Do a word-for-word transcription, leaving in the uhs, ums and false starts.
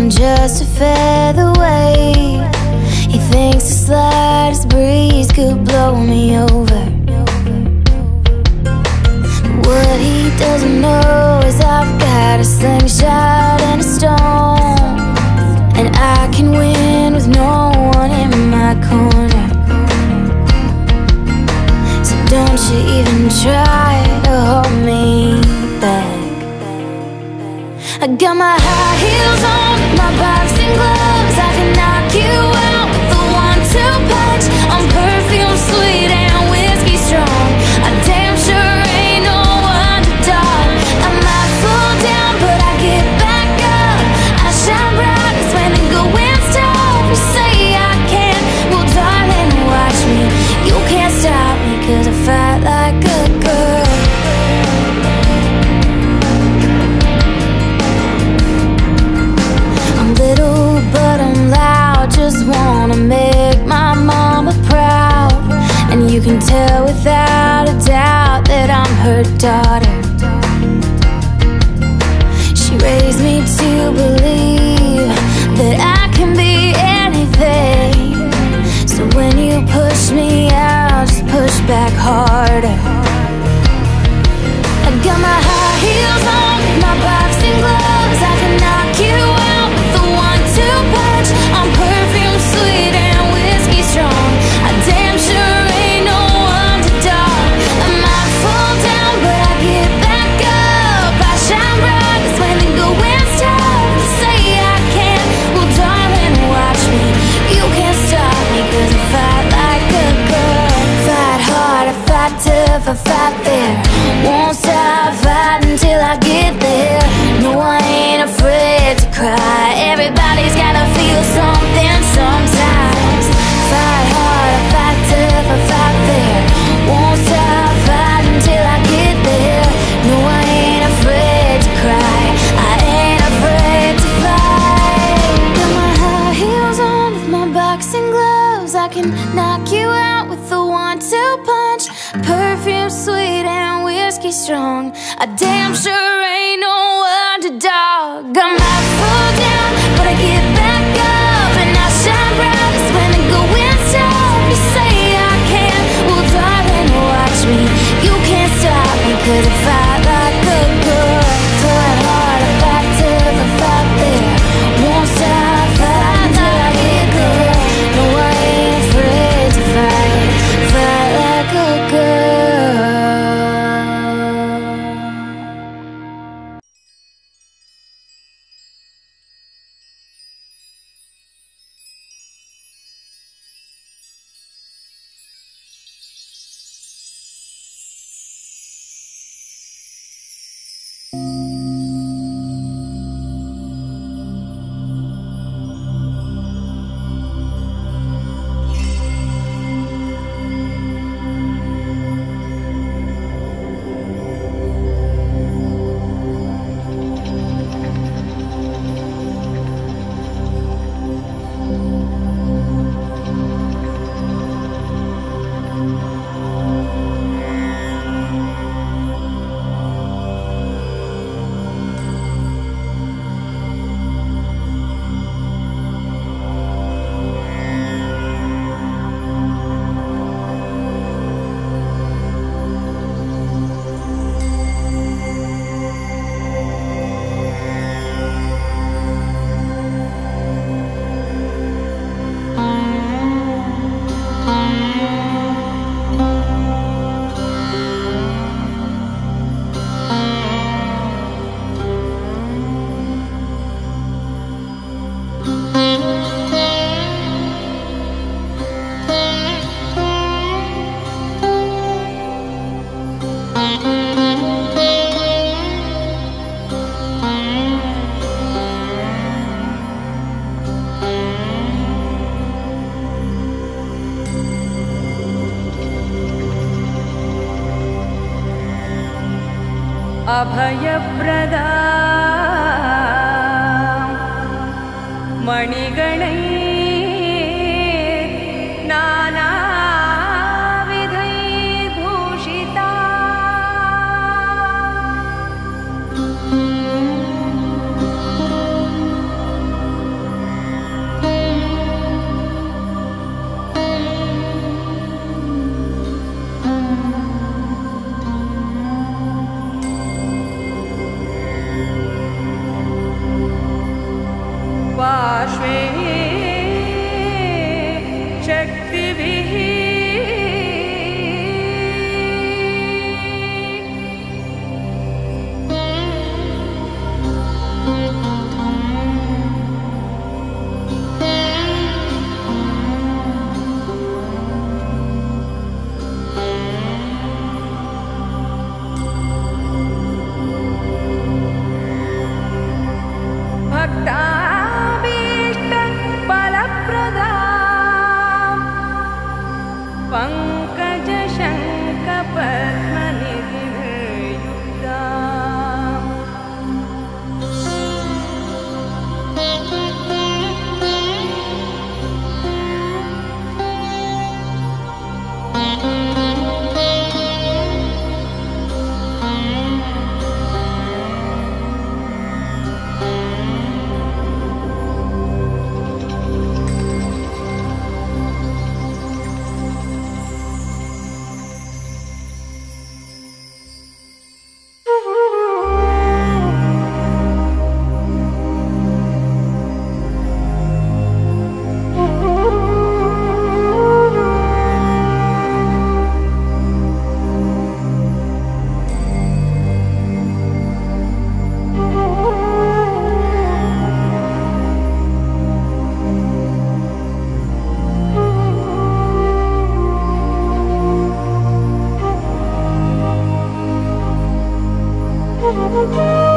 just a feather away. He thinks the slightest breeze could blow me over. But what he doesn't know is I've got a slingshot and a stone, and I can win with no one in my corner. So don't you even try to hold me back. I got my high heels on, my boxing gloves. I can knock you out with the one two punch. I'm perfume sweet and whiskey strong. I damn sure ain't no underdog. I might fall down, but I get back up. I shine brightest when the going's tough. You say I can't, well darling, watch me. You can't stop me, cause I fight like a girl. Little but I'm loud, just wanna make my mama proud. And you can tell without a doubt that I'm her daughter. She raised me to believe that I can be anything. So when you push me out, just push back harder. I got my high heels on, my boxing gloves. I can knock you out with the one two punch. I'm perfume sweet and whiskey strong. I damn sure ain't no underdog. I might fall down, but I get back up. I shine brightest when the going's tough. You say I can't, well darling, watch me. You can't stop me, cause I fight like a girl. Fight hard, I fight tough, I fight fair. Won't stop fighting till I get there. No, I ain't afraid to cry. Everybody's gotta feel something sometimes. Fight hard, I fight tough, I fight fair. Won't stop fighting till I get there. No, I ain't afraid to cry. I ain't afraid to fight. Got my high heels on with my boxing gloves. I can knock you out with the one two punch. Perfume sweet and whiskey strong. I damn sure ain't no underdog. I might fall down, but I get back up. And I shine brightest when the going's tough. You say I can't, well darling, watch me. You can't stop me, cause I fight like a girl. Fight hard, I fight tough, I fight fair. Won't stop fighting till I get there. No, I ain't afraid to fight. Fight like a girl. अभयप्रदा मणिगणै नानाविधैर्भूषिता you.